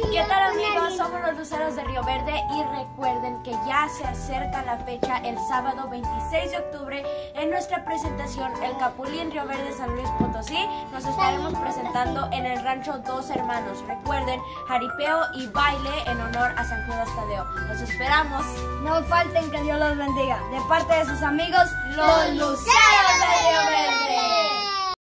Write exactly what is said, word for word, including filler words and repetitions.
¿Qué tal, amigos? Somos los Luceros de Río Verde y recuerden que ya se acerca la fecha el sábado veintiséis de octubre en nuestra presentación El Capulín Río Verde San Luis Potosí. Nos estaremos presentando en el rancho Dos Hermanos. Recuerden, jaripeo y baile en honor a San Judas Tadeo. Los esperamos. No falten, que Dios los bendiga. De parte de sus amigos, los Luceros de Río Verde.